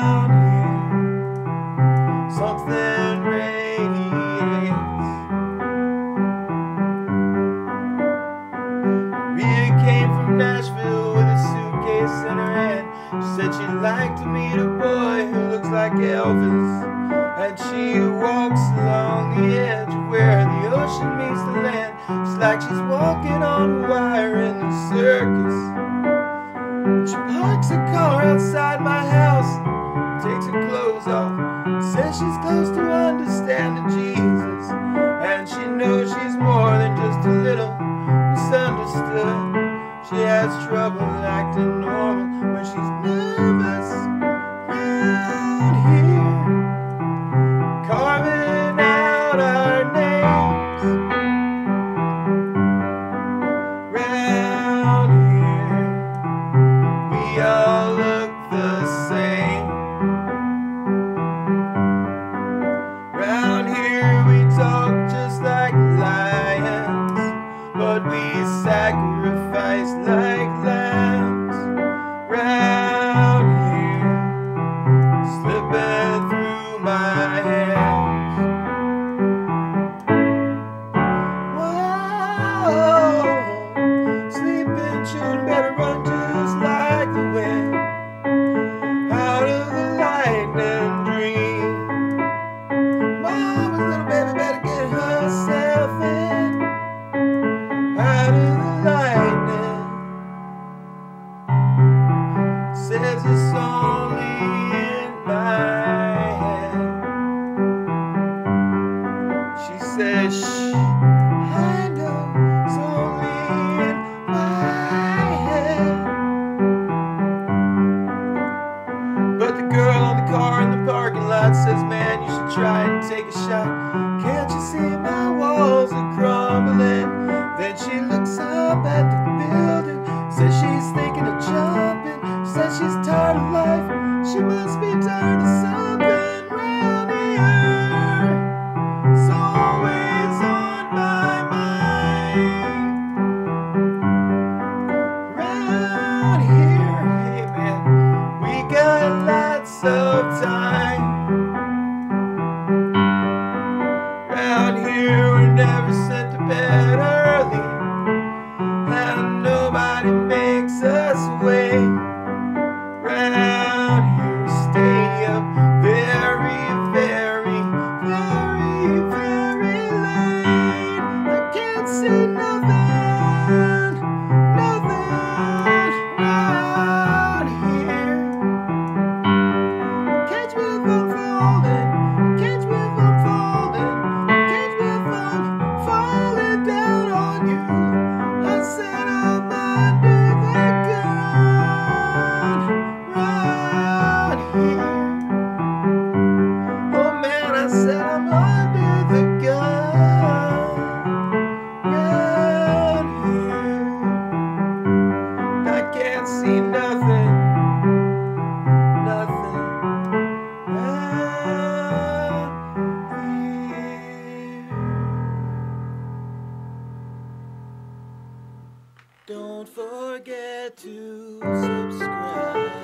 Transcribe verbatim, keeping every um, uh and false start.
round here something radiates. Rhea came from Nashville with a suitcase in her hand. She said she'd like to meet a boy who looks like Elvis. And she walks along the edge of where the ocean meets the land. It's like she's walking on a wire in the circus. She parks her car outside my house, takes her clothes off, says she's close to understanding Jesus, and she knows she's more than just a little misunderstood. She has trouble acting normal when she's nervous. Round here, carving out our names. Round here, we all look the same. Round here we talk just like lions, but we sacrifice like lambs. Round here, slipping through my hands. Whoa, sleeping children better run just like the wind, out of the lightning dream. Mama's little baby better get herself in, out of the lightning. Says it's only in my head. She says, shh, I know it's only in my head. But the girl on the car in the parking lot says, man, you should try and take a shot. Can't you see my walls are crumbling? Then she looks up at the building, says she's thinking of jumping, says she's tired of life, she must be tired of something. Round here, it's always on my mind. Round here, hey man, we got lots of time. Round here, we're never sent to bed early, and nobody makes us wait. Round here, stay up very, very, very, very late. I can't see nothing, nothing round here. Catch me if I'm falling, catch me if I'm falling, catch me if I'm falling down on you. I said I'm under the gun. Round here, oh man, I said I'm under the gun. Round here, I can't see nothing, nothing round here. Don't forget to subscribe.